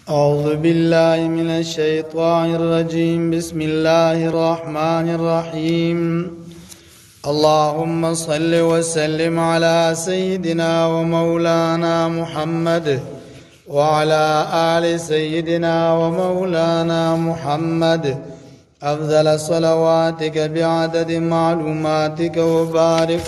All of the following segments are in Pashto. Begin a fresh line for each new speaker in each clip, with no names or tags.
أعوذ بالله من الشيطان الرجيم. بسم الله الرحمن الرحيم. اللهم صل وسلم على سيدنا ومولانا محمد وعلى آل سيدنا ومولانا محمد أفضل صلواتك بعدد معلوماتك وبارك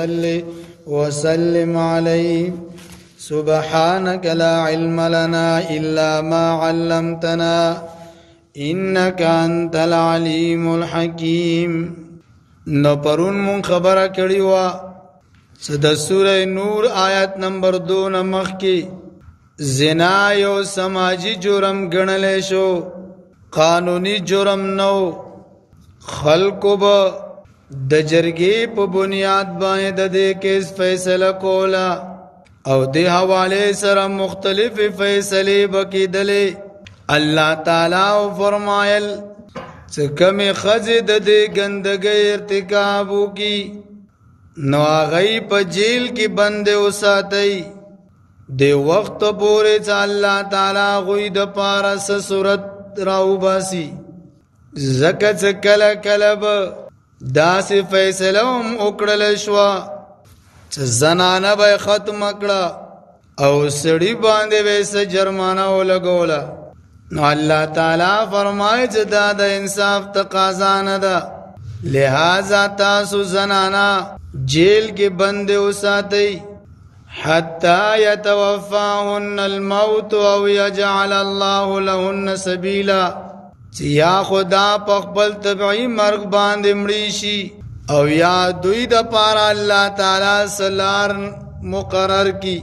وسلم عليه. سبحانك لا علم لنا إلا ما علمتنا إنك أنت العليم الحكيم. نو پرون من خبر کړی وا د سوره نور آیت نمبر 2 نمخ کی زنا یو سماجی جرم گنل شو، قانونی جرم نو. خلقو با د جرګې په بنیاد باندې د دې کیس فیصله کولا او دی حواله سره مختلف فیصله بکیدلې. الله تعالی فرمایل چې کمی خزه د دې ګندګۍ ارتکاب کی نو هغه په جیل کې بند وساتي دی وخت پورې چې الله تعالی غوی د پارس صورت راو باسی. زکه چې کله کله داسې فیصله هم وکړل شو چې زنانه به ختم کړه او سړی باندې به څه جرمانه ولګوله. نو الله تعالی فرمایي چې دا د انصاف تقاضا نه ده، لہذا تاسو زنانه جیل کې بند وساتئ حتی یتوفاهن الموت او یجعل الله لهن سبیلا، چې یا خدا په خپل طبعی مرګ باندې مړی شي او یا دوی د پاره الله تعالی سلار مقرر کی،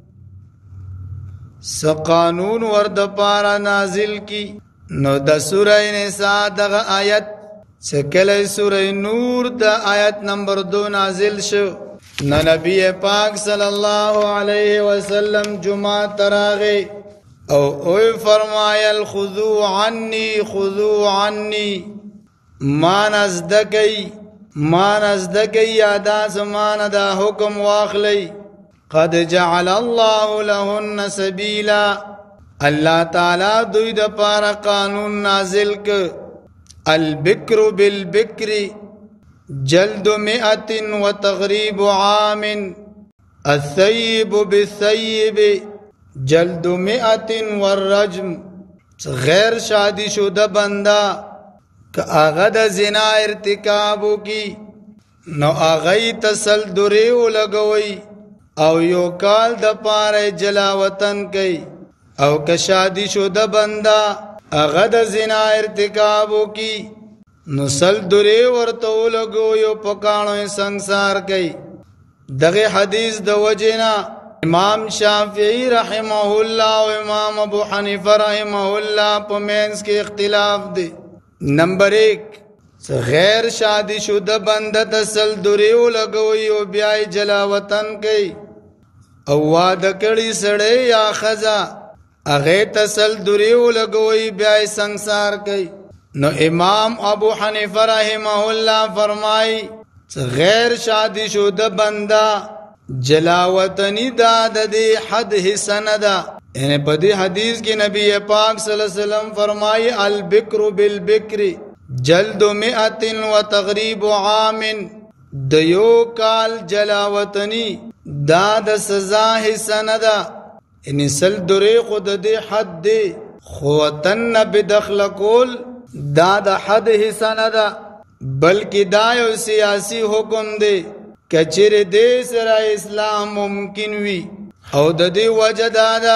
س قانون ور د پاره نازل کی. نو د سوره نساء دغه آیت څکله سوره نور د آیت نمبر 2 نازل شو. نو نبی پاک صلی الله علیه وسلم جمعه تراغه او فرمایل خذو عني ما نزدکی یادا زمان دا حکم واخلی. قد جعل الله لهن سبیلا، اللہ تعالی دوی دا پارا قانون نازل ک. البکر بالبکر جلد 100 وتغریب عام، الثیب بالثیب جلد 100 والرجم. غیر شادی شدہ بندہ که آغا دا زنا ارتکابو کی نو آغای تسل دوریو لگوی او یو کال دا پار جلاوطن کی. او که شادی شدہ بندہ آغا دا زنا ارتکابو کی نو سل دوریو ورطو لگویو پکانو سنگسار کی. دغی حدیث دا وجنا امام شافعی رحمہ اللہ و امام ابو حنیفہ رحمہ اللہ پا مینس کے اختلاف دے. نمبر 1 غیر شادی شدہ بندہ تسل دوریو لگوی او بیائی جلاوطن کئی او وادکڑی سڑے یا خزا اغی تسل دوریو لگوی بیائی سنگسار کئی. نو امام ابو حنیفہ رحمہ اللہ فرمائی غیر شادی شدہ بندہ جلاوطنی داد دی حد حسن دا. یعنی پدی حدیث کی نبی پاک صلی اللہ علیہ وسلم فرمائی البکر بالبکر جلد 100 وتغریب عام، دیو کال جلاوطنی داد سزا حسن دا. یعنی سل دوری خود دی حد دی خوطن بدخل کول داد حد حسن دا، بلکہ دایو سیاسی حکم دی کچر دے سرا اسلام ممکن وی. او د دې وجه دادا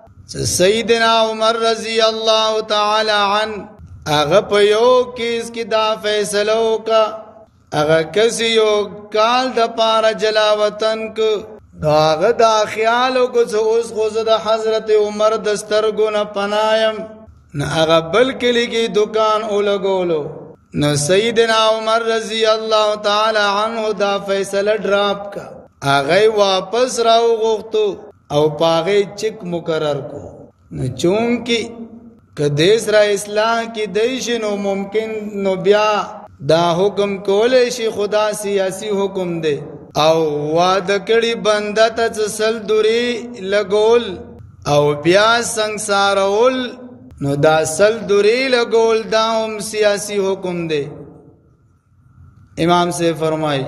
سیدنا عمر رضی اللہ تعالی عنہ اغا پا یو کیس کی دا فیصلو کا اغا کسی یو کال دا پارا جلاوطن کو دا اغا دا خیالو کو سو اس خوز دا حضرت عمر دسترگو نا پنایم نا اغا بلکلی کی دکان اولگولو. نو سیدنا عمر رضی اللہ تعالی عنہ دا فیصلہ ڈراپ کا آغای واپس راو غوختو او پاغی چک مقرر کو. نو چونکی که دیس را اصلاح کی دیشی نو ممکن نو بیا دا حکم کولیشی خدا سیاسی حکم دے او وعدکڑی بندہ تا سل دوری لگول او بیا سنگسارول نو دا سل دوری لگول دا هم سیاسی حکم دے. امام سے فرمائی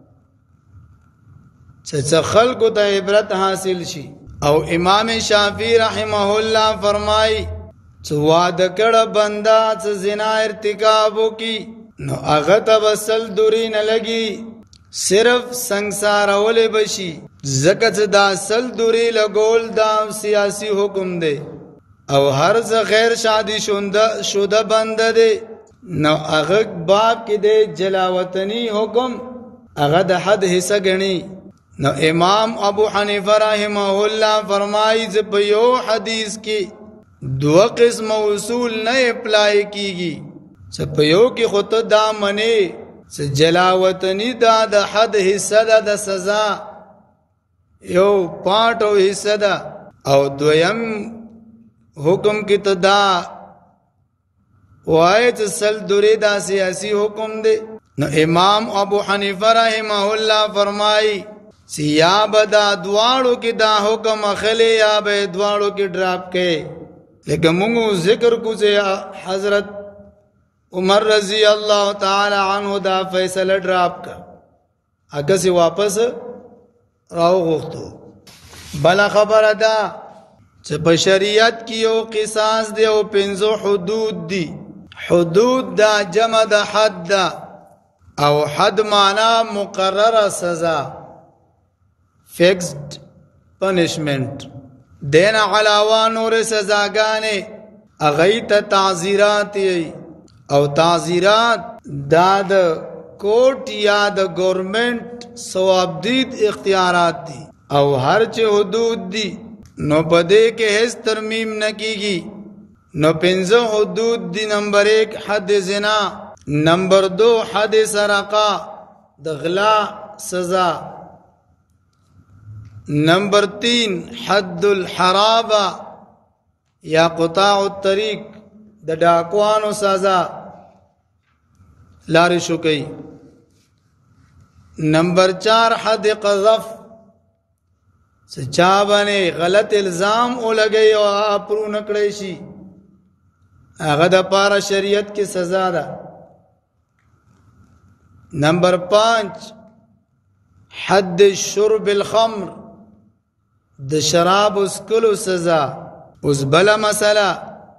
چچا خلق تا عبرت حاصل شي. او امام شافعی رحمہ اللہ فرمائی چو وعدکڑ بندہ چو زنا ارتکابو کی نو اغتا بسل دوری نلگی صرف سنگسارول بشی زکت دا سل دوری لگول دا سیاسی حکم دے. او ہر ز غیر شادی شدہ بندہ دے نو اغک باب کی دے جلاوطنی حکم اغد حد حصہ گنی. نو امام ابو حنیفہ رحمہ اللہ فرمائی زپیو حدیث کی دو قسم اصول نئے اپلائی کی گی. زپیو کی خود دا منے جلاوطنی دا دا حد حصہ دا دا سزا یو پانٹو حصہ دا. او دویم حکم کی تو دا وائد سل دوری دا سیاسی حکم دے. نو امام ابو حنیفہ رحمہ اللہ فرمائی یا بدا دوارو کی دا حکم اخلی یا بے دوارو کی ڈراپ کے. لیکن منگو ذکر کو سے حضرت عمر رضی اللہ تعالی عنہ دا فیصلہ ڈراپ کا اکسی واپس راو غختو. بلا خبر دا چپ شریعت کیو قصاص دے او پنزو حدود دی. حدود دا جمع دا حد دا او حد مانا مقرر سزا فکسڈ پنشمنٹ دینا علاوہ نور سزاگانے اغیت تعزیرات او تعزیرات داد کوٹ یا دا گورنمنٹ ثوابدید اختیارات دی او ہر چے حدود دی نو پدے کے حس ترمیم نکی گی. نو پنزو حدود دی نمبر 1 حد زنا، نمبر 2 حد سرقہ دغلا سزا، نمبر 3 حد الحرابہ یا قطاع الطریق دا ڈاکوانو سزا لاری شکی، نمبر 4 حد قذف سچا بنے غلط الزام او لگئی او اپرو نکڑیشی اغد پارا شریعت کی سزا دا. نمبر 5 حد شرب الخمر د شراب اسکلو سزا. اس بلا مسئلہ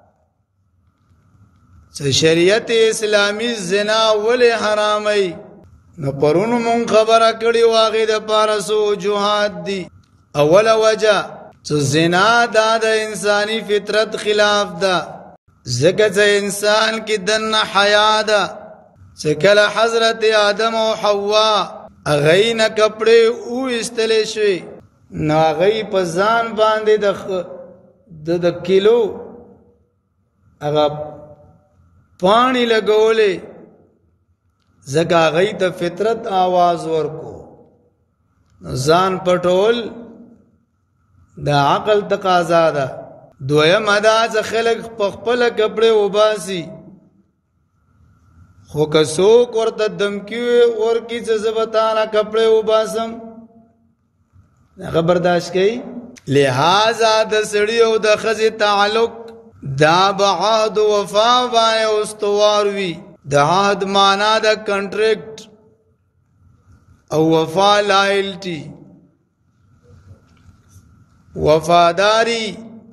شریعت اسلامی زنا ولی حرامی نو پرونو من خبر کڑی واغی دا پارسو وجوہات دی. اول وجہ زنا دا دا انسانی فطرت خلاف دا زکت انسان کی دن حیا دا چکل حضرت آدم و حوا اغی نا کپڑے او استلے شوی نا اغی پزان باندے دا کلو اغا پانی لگولے زکا اغی تا فطرت آواز ورکو زان پٹول دا عقل تقاضا دا. دویم ادا چا خلق پخپل کپڑے وباسی خو کسوک ورطا دمکیوے ورکی چا زبطانا کپڑے وباسم خبرداشت کئی. لہذا دا سڑی او دا خزی تعلق دا بعہد وفا بائے استواروی. دا عہد مانا دا کنٹریکٹ او وفا لائلٹی وفاداری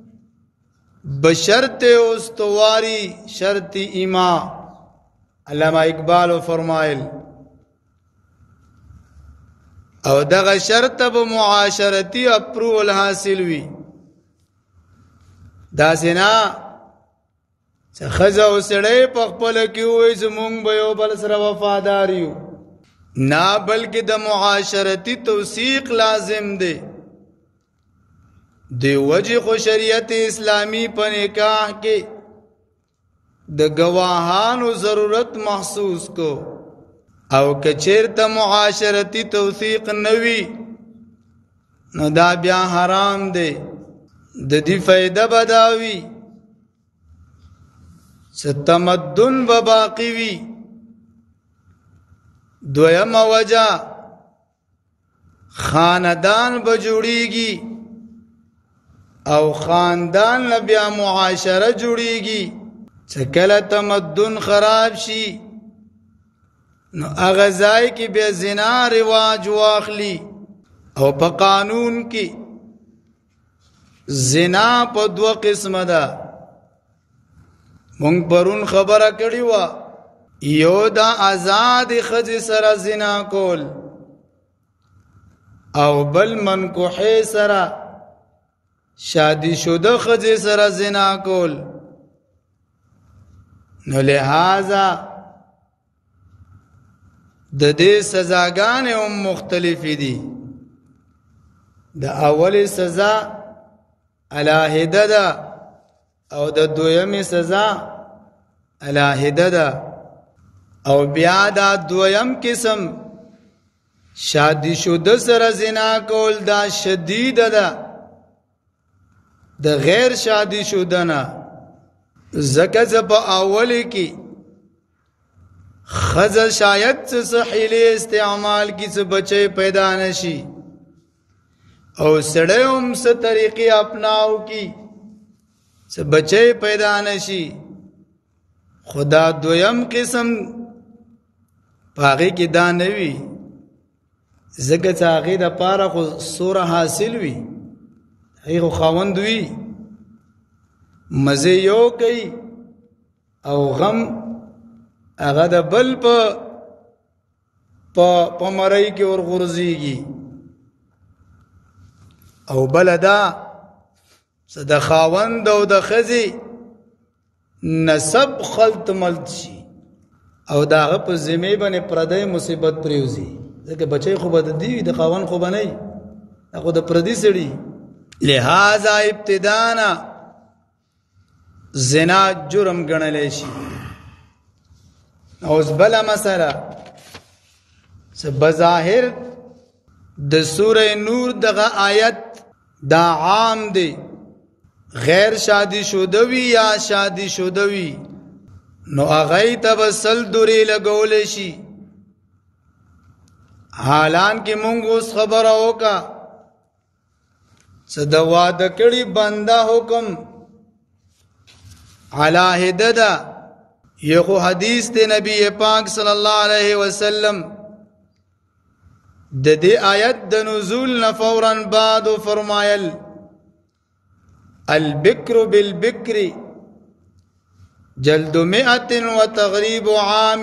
بشرط استواری شرط ایما. علامہ اقبال و فرمائل او دغه شرط بمعاشرتی اپروول حاصل وی. دا سنا خزا و سڑے پخپل کیوئی زمونگ بیو بل سر وفاداریو نا بلکہ دا معاشرتی توثیق لازم دے. دی وجہ خو شریعت اسلامی پر نکاح کے دا گواہان و ضرورت محسوس کو او کچرتا معاشرتی توثیق نوی نو دا بیا حرام دے. دا دی فائدہ بداوی ستمدن بباقی وی. دویم وجہ خاندان بجوڑی گی او خاندان لبیا معاشره جوړیږي چې کله تمدن خراب شي نو هغه ځای کې بیا زنا رواج واخلي او په قانون کې زنا په دوه قسمه ده مونږ پرون خبره کړې وه یو دا آزاد ښځې سره زنا کول او بل منکوحې سره شادي شده ښځې سره زنا کول نو لہذا د دې سزاګانې هم مختلفې دي د اولې سزا علاهده ده او د دویمې سزا علاهده ده او بیا دا دویم قسم شادي شده سره زنا کول دا شدید ده د غیر شادي شده نه ځکه چې په اوله کې ښځه شاید څه حیلې استعمال کی څه بچی پیدا نشي او سړی هم څه طریقې اپناو کی څه بچی پیدا نشي خدا دویم قسم پاغې کې دا نه وي ځکه چې هغې دپاره خو سوره حاصل وي هغې خو خاوند وي مزه یو کوي او غم هغه د بل په مرۍ کې ورغورځېږي او بله دا څه د خاوند او د ښځې نسب خلط ملط شي او د هغه په ذمې باندې پردی مصیبت پرېوځي ځکه بچی خو به د دې وي د خاوند خو به نه وي دا خو د پردي سړي لہذا ابتدانا زنا جرم ګڼلی شي اوس بله مسله بظاهر د سوره نور دغه آیت دا عام دی غیر شادی شده وي یا شادی شده وي نو هغې ته به 100 دورې لګولی شي حالان کې مونږ اوس خبره وکړه چې د واده کړي بنده حکم علاهده ده یہ خو حدیث تے نبی پاک صلی اللہ علیہ وسلم د دې آیت د نزول نه فورا بعد فرمایل البکر بالبکر جلد 100 وتغریب عام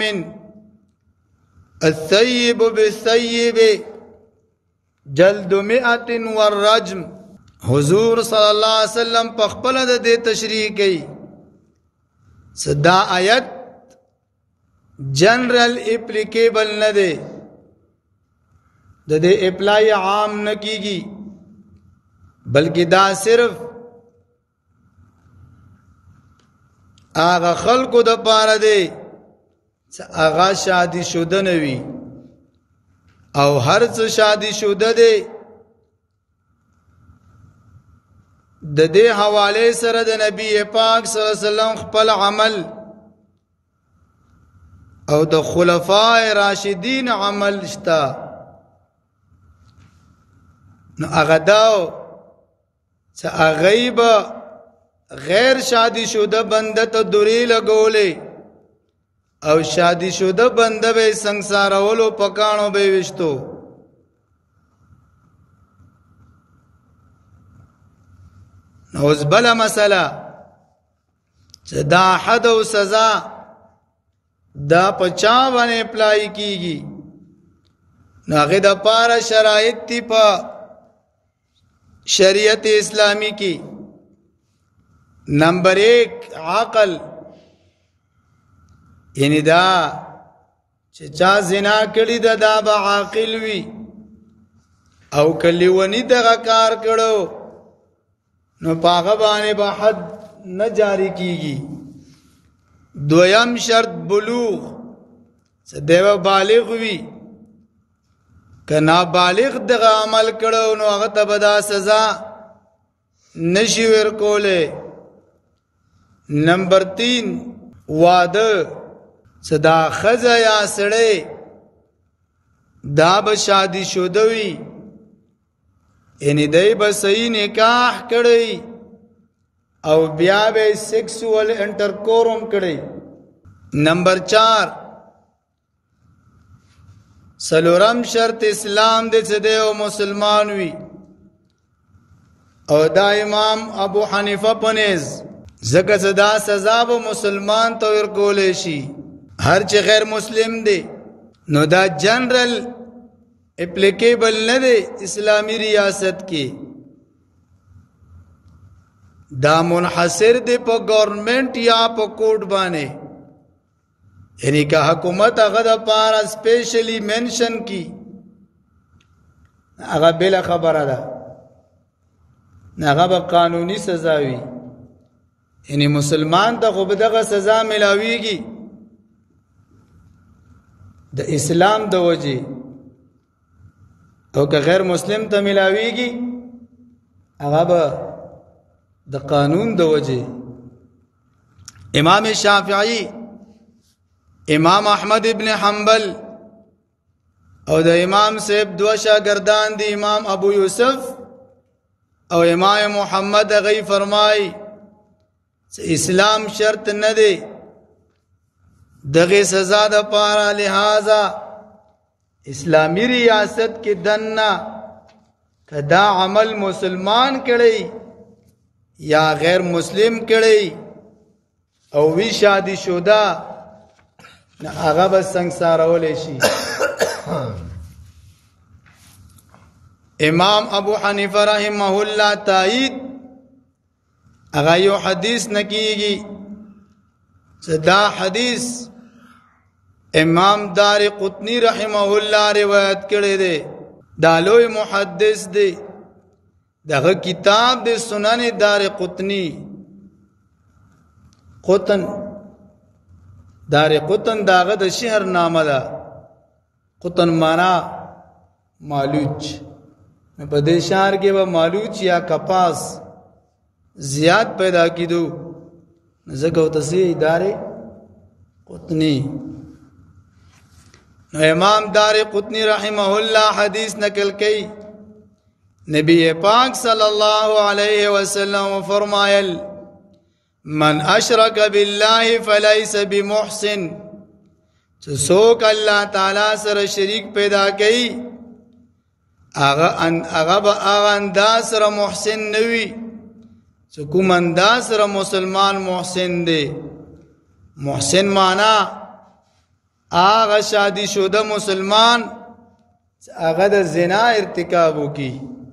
الثیب بالثیب جلد 100 والرجم حضور صلی اللہ علیہ وسلم په خپل د دې تشریح کوي صدا آیت جنرل اپلیکیبل نه دی د دې اپلای عام نه کیږي بلکې دا صرف هغه خلکو د پاره دی چې هغه شادي شده نه وي او هر څه شادي شده دی د دې حواله سره د نبی پاک صلی الله علیه وسلم خپل عمل او د خلفای راشدین عمل شتا نو هغه داو چې هغې به غیر شادي شده بنده ته دورې لګولې او شادي شده بنده به سنګسارولو پکانو به وشتو اوس بله مسله چې دا حد او سزا دا په چا باندې اپلای کیږي نو هغې دپاره شرایط دي په شریعت اسلامی کی نمبر 1 عقل یعنی دا چې چا زنا کړي دا به عاقل وي او کلیونی دغه کار کړو نو پاغه باندې به حد نه جاری کیږي دویم شرط بلوغ څه دیو بالغ وي که نابالغ دغه عمل کړو نو هغه ته به دا سزا نشي ورکولی نمبر 3 واده څه دا ښځه یا سړی دا به شادي شده وي یعنی دی به صحیح نکاح کړی او بیا به سیکسوال انټرکورم کړي. نمبر 4 سلورم شرط اسلام دې چې دی او مسلمان وي. او دا امام ابو حنیفه پنیز زکه صدا سزا به مسلمان ته ورکول شي. هر چې غیر مسلم دی نو دا جنرال اپلیکیبل نه دی اسلامی ریاست کې، دا منحصر دی په گورنمنٹ یا په کوډ باندې. یعنی که حکومت هغه د پاره سپیشلی منشن کی هغه بل خبره ده، هغه به قانوني سزا وي. یعنی مسلمان ته خو به دغه سزا ملاویږي د اسلام د وجه، او که غیر مسلم ته ملاویږي هغه به د قانون د وجه. امام شافعی، امام احمد ابن حنبل او د امام صاحب دو شاگردان دی امام ابو یوسف او امام محمد غی فرمای اسلام شرط نه دی دغه سزا د پاره، لہذا اسلامی ریاست کې دنه کدا عمل مسلمان کړي یا غیر مسلم کړي او وی شادی شوده هغه به سنگسارول شي. امام ابو حنیفه رحمه الله تایید هغه یو حدیث نکیږي، دا حدیث امام دار قطنی رحمه الله روایت کړی دی. دا لوی محدث دی، دغه کتاب د سنن دار قطنی. قطن دار قطن داغه د شهر نامه ده. قطن معنا مالوچ، په دې شهر کې به مالوچ یا کپاس زیات پیدا کیدو، زګو تسی ادارې قطنی. نو امام دار قطنی رحمه الله حدیث نقل کړي، نبی پاک صلی الله علیه وسلم فرمایل من اشرک بالله فلیس بمحسن، څوک الله تعالی سره شریک پیدا کړي هغه به هغه انداز سره محسن نوي، چې کوم انداز سره مسلمان محسن دی. محسن معنا هغه شادی شوده مسلمان هغه د زنا ارتکاب وکي.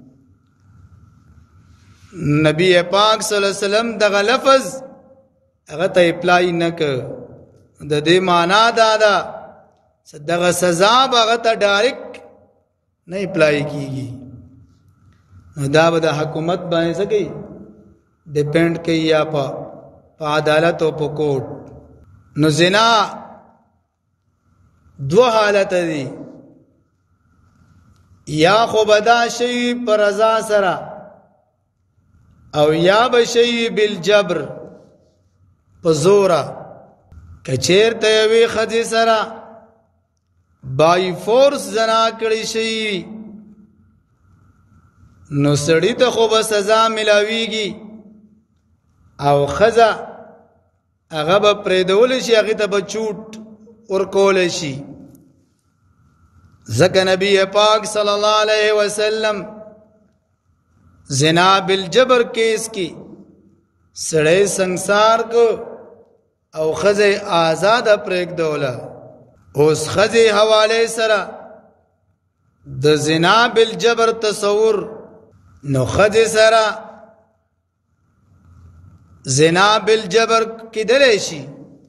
نبی پاک صلی الله علیه وسلم دغه لفظ هغه ته اپلای نک، د دې معنا دا ده دغه سزا هغه ته ډایرک نه اپلای کیږي. نو دا به د حکومت باندې سکی ډیپند کوي یا په عدالت او په کوټ. نو زنا دو حالت دي، یا خو بدا شی پر رضا سره او یا بشی بالجبر پزورا. کچیر تیوی خدی سرا بائی فورس زنا کړی شي نو سړی ته خو به سزا ملاویږي، او خزا هغه به پرېدول شي، هغه ته به چوټ ورکول شي. ځکه نبی پاک صلی الله علیه وسلم زنا بالجبر کیس کی سړی سنگسار کو او خزه آزاد پرېګ دوله. اوس خزه حواله سره د زنا بالجبر تصور، نو خزه سره زنا بالجبر کیدلی شي،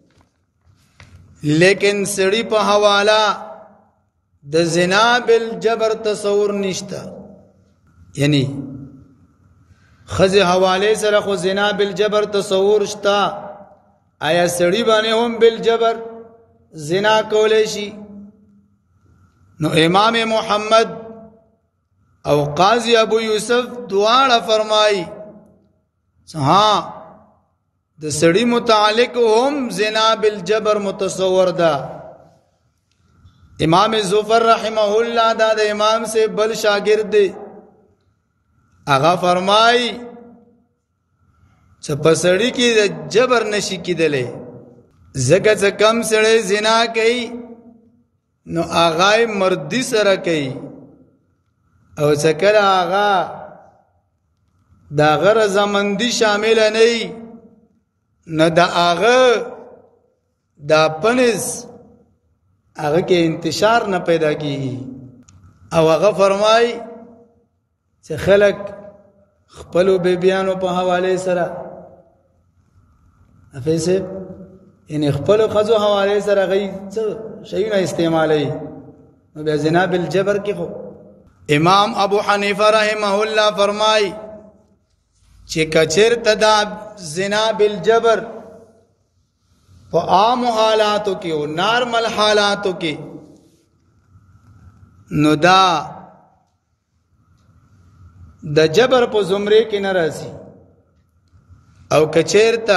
لیکن سړی په حواله د زنا بالجبر تصور نشته. یعنی خزه حواله سره خو زنا بالجبر تصور شتا، آیا سړی باندې هم بالجبر زنا کولای شي؟ نو امام محمد او قاضی ابو یوسف دواړه فرمایي ها د سړی متعلق هم زنا بالجبر متصور ده. امام زفر رحمه الله دا د امام سے بل شاگرد دی، هغه فرمای څه پسړی کې د جبر نشي کېدلی زکه څه کم سړی زنا کوي نو آغای مردی سره کوي او څه کله آغا دا غر زمندی شامل نه نه دا آغا دا پنس هغه کې انتشار نه پیدا کیږي او هغه فرمای چې خلق خپل بیبیانو په حواله سره افیسه ان خپل خزو حواله سره غي شیونه استعمالي نو بیا زنا بالجبر کې خو امام ابو حنیفه رحمه الله فرمای چې کچر تدا زنا بالجبر په عام حالاتو کې او نارمل حالاتو کې نو دا د جبر په زمره کې ناراضي او کچیرتا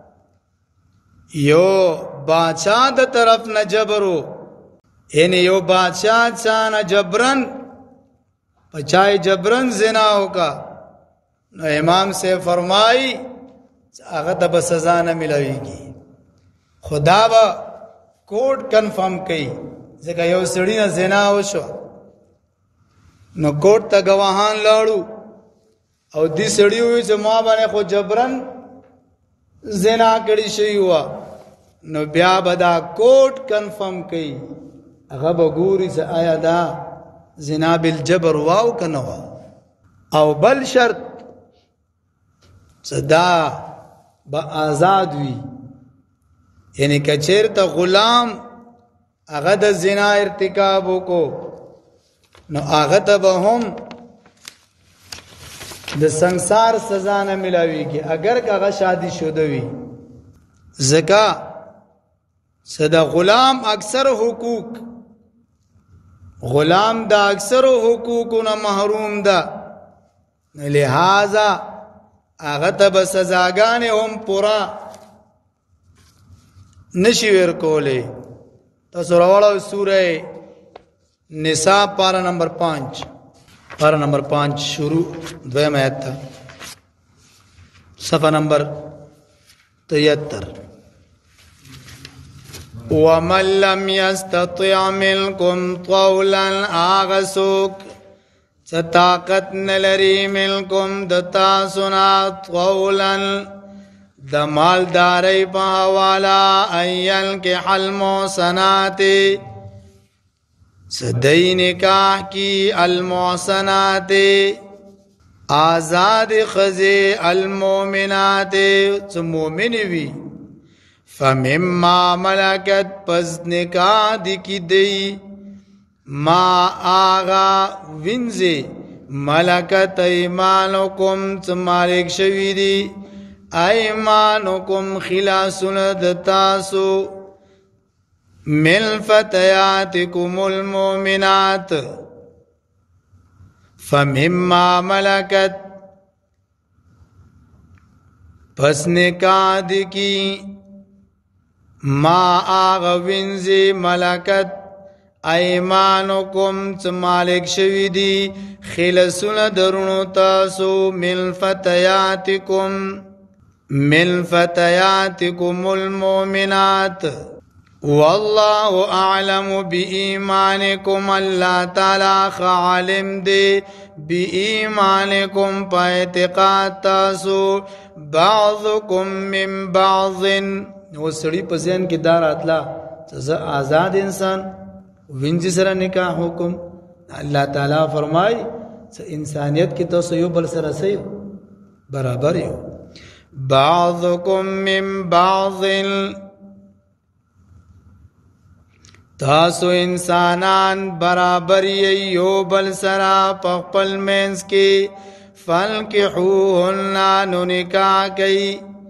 یو بادشاہ د طرف نه جبرو ان یو بادشاہ چانه جبرن پچای جبرن زنا ہوگا نو امام سے فرمائی هغه ته به سزا نه ملويږي خدا با کوډ کنفرم کړي ځکه یو سړی نه زنا وشو نو کوټ ته گواهان لاړو او دې سړی وی چې ما باندې خو جبرن زنا کړی شوی و نو بیا بدا کوټ کنفرم کړي هغه به ګوري چې آیا دا زنا بالجبر واو کنه او بل شرط صدا با آزاد وی یعنی کچیر ته غلام هغه د زنا ارتکاب وکړو نو هغه ته به هم د संसार سزا نه ملاويږي اگر هغه شادي شوده وي زکا صدا غلام اکثر حقوق غلام دا اکثر حقوقونه محروم ده لہذا هغه ته به سزاګانې هم پورا نشي ورکولې تاسو راوړو سوره نساء پارا نمبر 5 شروع دویم آیت تھا صفحہ نمبر 73 وَمَن لَّمْ يَسْتَطِعْ مِنكُمْ طَوْلًا آغسوک طاقت نلری ملکم دتا سنا طولا د مالداری په حوالا ایل کې حلم سنات سدی نکاح کی المحصنات آزاد خزی المؤمنات څو مؤمن وی فمما ملکت پس نکاح دی کی دی ما آغا وینزی ملکت ایمانکم څو مالک شوی دی ایمانکم خلاصون دتاسو من فتياتكم المؤمنات فمما ملكت پس نکاح دی کی ما آغوینزی ملکت ایمانکم چه مالک شوی دی خلصون درونو تاسو من فتياتكم المؤمنات والله اعلم بإيمانكم اللہ تعالی عالم دے بإيمانكم پا اعتقاد تاسو بعضكم من بعض وہ سڑی پسین کی دار اتلا آزاد انسان وینجی سره نکاح حکم اللہ تعالی فرمائی انسانیت کی تو یو بل سره سیو برابر یو بعضكم من بعض تاسو انسانان برابر یو بل سرا پخپل مینس کی فانکحوهن نو نکاح کئی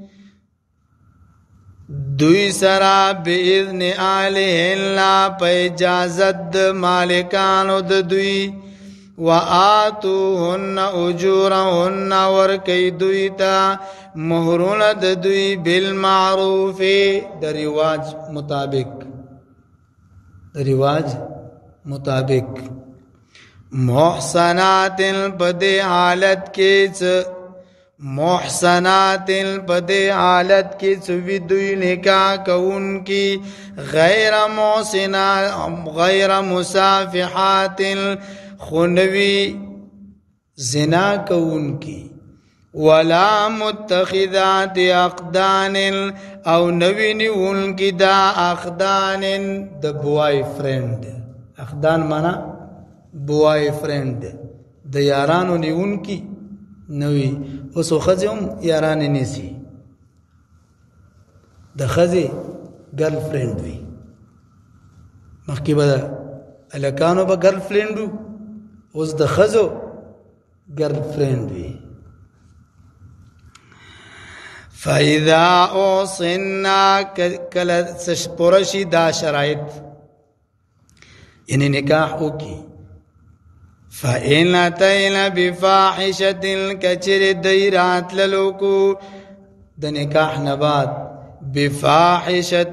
دوی سرا باذن آلهن پا اجازت مالکانو دوی وآتوهن اجورهن ورکی دوی تا مہرون دوی بالمعروف در رواج مطابق محصنات پدے حالت کے محصنات پدے حالت کی سوی دوی نکاح کون کی غیر محسنات غیر مصافحات خنوی زنا کون کی ولا متخذات اقدان او نوی نیون کی دا اقدان دا بوائے فرینڈ اقدان مانا بوائے فرینڈ دا یارانو نیون کی نوی اوسو خزی هم یارانی نیسی دا خزی گرل فرینڈ وی مخی با دا الکانو با گرل فرینڈو اوس دا خزو گرل فرینڈ وی فَإِذَا أُحْصِنَّا کل پرشی دا شرائط یعنی نکاح ہو کی فَإِنْ أَتَيْنَ بِفَاحِشَةٍ کچر دیرات للوکو دا نکاح نباد بفاحشة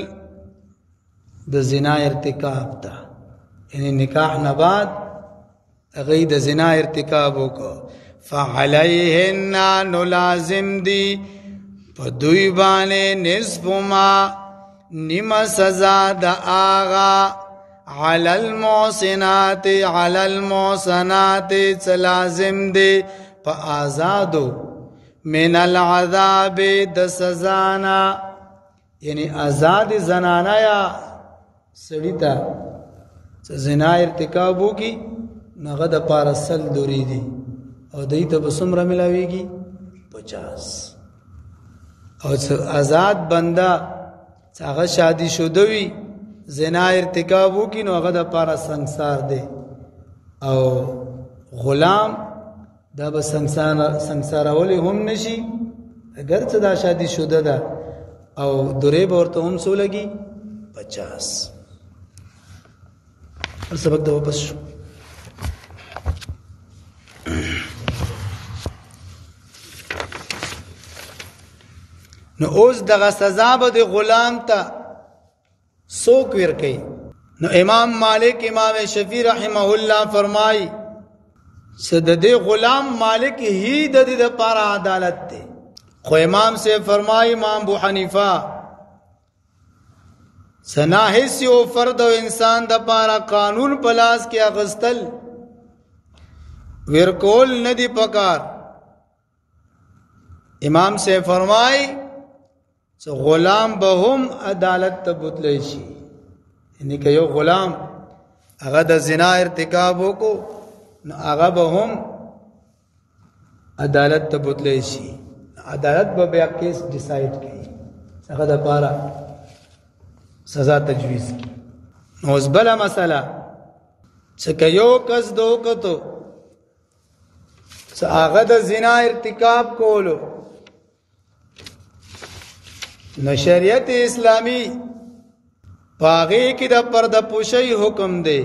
دا زنا ارتکاب دا یعنی نکاح نباد غید زنا ارتکابو کو فعلیہن نلازم دی پدوی بانے نصف ما نم سزا دا آغا علی المحسنات لازم دے پا آزادو من العذاب دا سزانا یعنی آزاد زنانا یا سڑیتا زنا ارتکابو کی نغد پارسل دوری دی او دیتا بسمرہ ملاوی کی 50 او آزاد بندہ چاگہ شادی شدوی زنا ارتکابو کی نو اغا دا پارا سنگسار دے او غلام دا با سنگسار اولی هم نشی اگر چا دا شادی شده دا او دوریب ورطا هم سو لگی 50 اور سبق دا واپس شو نو اوز دغا سزا با دی غلام تا سوک ورکی نو امام مالک امام شفیع رحمہ اللہ فرمائی صدد غلام مالک ہی دد دا پارا عدالت تے خو امام سے فرمائی امام ابو حنیفہ سنا حسی و فرد و انسان دا پارا قانون پلاس کی اغسطل ورکول ندی پکار امام سے فرمائی غلام بهم عدالت تبتلیشی یعنی کہ یو غلام اغا دا زنا ارتکابو کو اغا بهم عدالت تبتلیشی عدالت با بیا کیس ڈیسائیڈ کی اغا دا پارا سزا تجویز کی نوز بلا مسئلہ چکہ یو کس دو کتو اغا دا زنا ارتکاب کولو نو شریعت اسلامی پاغی کی دا پردہ پوشی حکم دے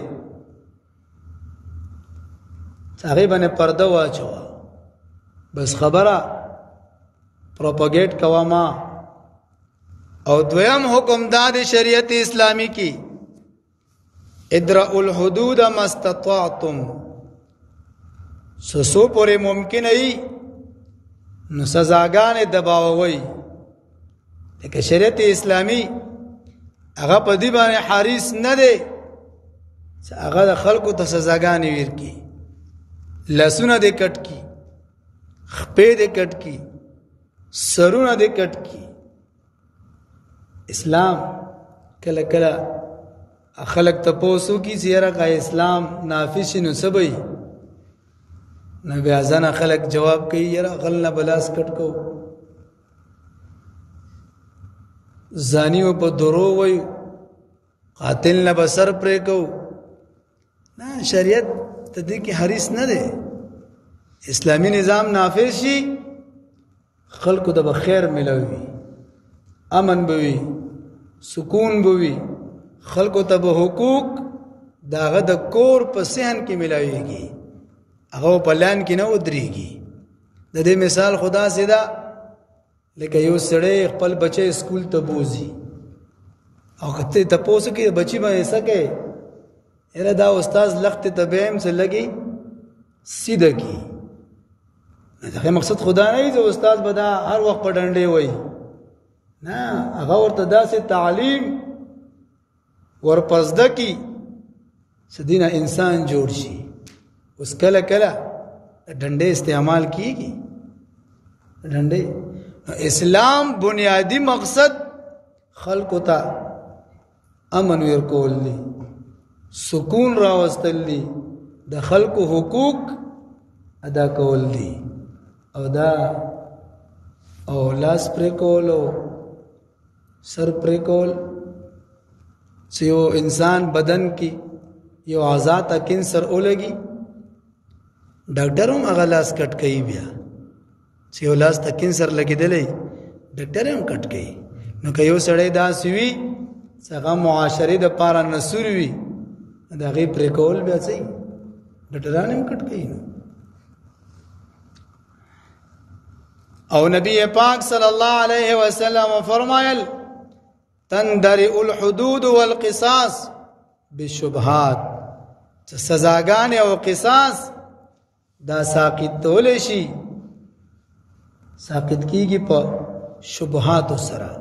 ساغی بنے پردہ واچوا بس خبرہ پروپاگیٹ کوا ما او دویم حکم داد شریعت اسلامی کی ادرأ الحدود ما استطاعتم سسو پورے ممکن ای نو سزاگان دباووی لیکن شریعت اسلامی اغا پا دی بانے حریص نہ دے اغا دا خلقو تا سزاگانی ویر کی لسونا دے کٹ کی خپے دے کٹ کی سرونا دے کٹ کی اسلام کلا کلا خلق تا پوسو کی سیرہ کا اسلام نافشی نو سبئی نبی ازانا خلق جواب کئی یرا غلنا بلاس کٹ کو زانیو پا درو ویو قاتل نہ بسر پرے کو نا شریعت تدی کی حریص نہ دے اسلامی نظام نافذ شی خلق دا بخیر ملوی امن بوی سکون بوی خلق تب حقوق دا غد کور پا سہن کی ملوی گی اغاو پلان کی نہ ادری گی دا دے مثال خدا سے دا لیکن یو سڑے خپل بچے اسکول ته بوزي او کته ته پوسو کې بچی باندې سکے اره دا استاد لخت ته بهم سے لګي سیدقی دغه مقصد خدا نه دی استاد بدا هر وخت په ډنډې وای نه هغه ورته داسې تعلیم ورپزده کی سدینه انسان جوړ شي اوس کله کله ډنډې استعمال کیږي ډنډې اسلام بنیادی مقصد خلق ته امن ورکول دي سکون راوستل دي د خلکو حقوق ادا کول دي او دا او لاس پر کول او سر پر کول چې یو انسان بدن کې یو اعضاء ته کینسر ولګي ډاکټر هم هغه لاس کټ کوي بیا چې یو لاس ته کینسر لګېدلی ډاکټر هم کټ کوي نو که یو سړی داسې وي چې هغه معاشرې دپاره نصور وي د هغې پرې کول بیا څه ډاکټران هم کټ کوي او نبی پاک صلی الله علیه وسلم فرمایل تندرئ الحدود والقصاص بالشبهات سزاګان او قصاص دا ساقط تول شي ساقط کیږي په شبهات سره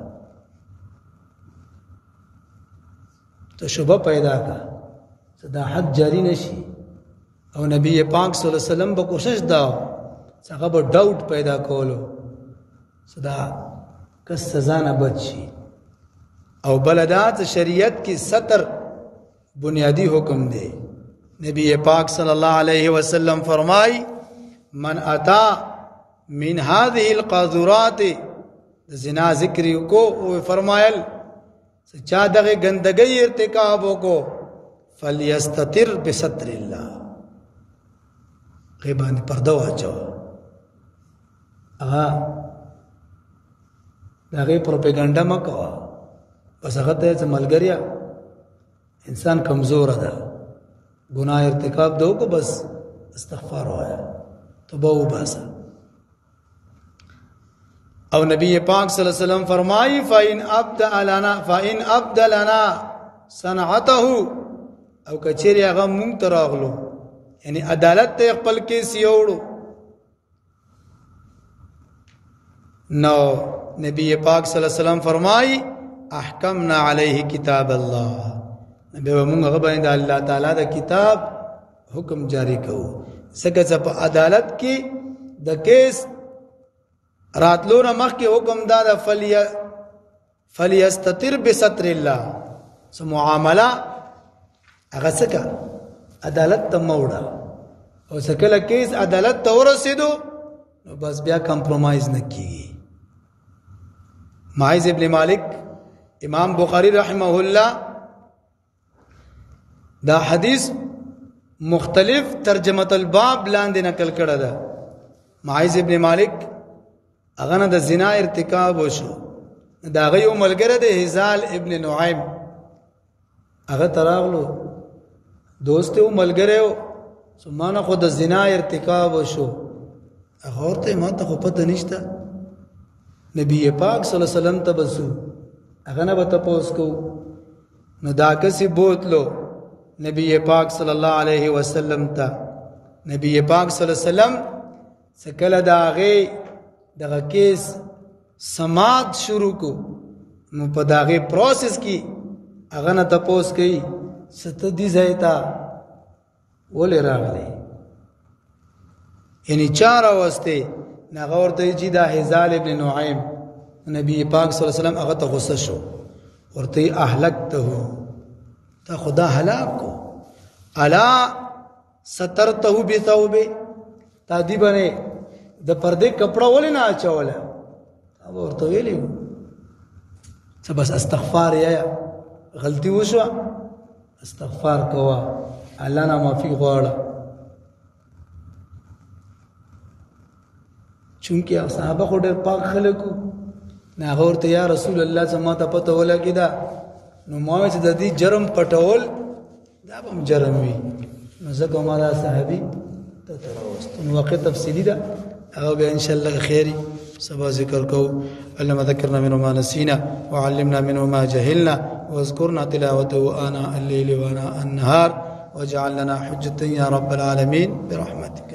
ته شبهه پیدا کا دا حد جاری نشي او نبی پاک صلی الله علیه وسلم به کوشش دا څنګه به ډاوټ پیدا کولو صدا کس سزا نه بچ شي او بلدات شریعت کی ستر بنیادی حکم دے نبی پاک صلی اللہ علیہ وسلم فرمائی من اتا من هذه القاذورات زنا ذکری کو فرمایل چا دغه گندگی ارتکاب کو فلیستتر بستر الله غیبان پرده واچو هغه دغه پروپاګاندا مکوا بس هغه ته ملګریا انسان کمزور ده گناہ ارتکاب دو کو بس استغفار وایا توبه وباسه او نبی پاک صلی الله علیه وسلم فرمائی فإن ابدلنا صنعته او کچری هغه مونږ ته راغلو یعنی عدالت ته خپل کې سیوړو نو نبی پاک صلی الله علیه وسلم فرمائی احکمنا علیه کتاب الله نبی موږ هغه باندې الله تعالی د کتاب حکم جاری کوو څنګه په عدالت کې د کیس راتلو نه مخکې حکم دا د فلیستتر بستر الله سو معامله هغه څنګه عدالت ته موړه او څکله کیس عدالت ته ورسېدو نو بس بیا کمپرومایز نه کیږي معاذ ابن مالک امام بخاری رحمه الله دا حدیث مختلف ترجمه الباب لاندې نقل کړه ده معاذ ابن مالک هغه نه د زنا ارتکاب وشو دا هغه یو ملګری د هزال ابن نعیم هغه تراغلو دوست یو ملګری و سمانه خو د زنا ارتکاب وشو هغه ورته ما ته خو پته نشته نبی پاک صلی الله علیه وسلم ته بسو هغه نه به تپوس کو نو دا کسی بوتلو نبی پاک صلی الله علیه وسلم ته نبی پاک صلی الله علیه وسلم سکله دا هغه دغه کیس سماعت شروع کو نو په دغه پروسس کې هغه نه تپوس کوي ست دي زایتا ولې راغلی یعنی چار واسطه نغه ورته چې دا هزال ابن نعیم نبی پاک صلی الله علیه وسلم هغه ته غصه شو ورته اهلکته تا خدا هلاک کو الا سترته بثوبه تا دی باندې د پردې کپڑا ولې نه اچوله او ورته ویلی څه بس استغفار یا غلطی وشو استغفار کوا الله نه معافي غواړه چونکه صحابه خو ډېر پاک خلکو نه ورته یا رسول الله زما ته پته ولګی دا نو ما چې د دې جرم پټول دا به جرم وي نو زه کومه دا صحابي ته تراوست نو واقع تفصیلی ده او به ان شاء الله خيري سبا ذکر کو علم ذكرنا منه ما نسينا وعلمنا منه ما جهلنا واذكرنا تلاوته آناء الليل وآناء النهار واجعل لنا حجة يا رب العالمين برحمتك